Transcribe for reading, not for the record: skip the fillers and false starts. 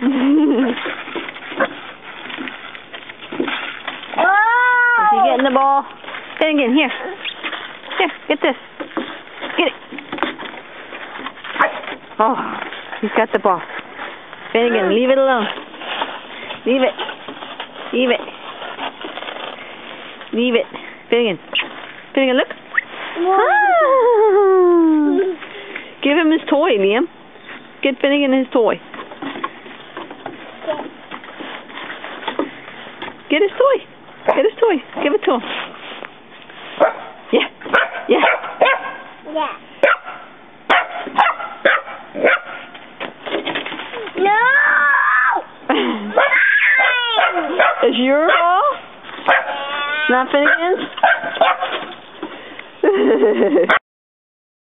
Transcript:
Is he getting the ball? Finnegan, here. Here, get this. Get it. Oh, he's got the ball. Finnegan, leave it alone. Leave it. Leave it. Leave it. Finnegan. Finnegan, look. Ah. Give him his toy, Liam. Get Finnegan his toy. Get his toy. Get his toy. Give it to him. Yeah. Yeah. Yeah. No! Is your ball? Not Finnegan's?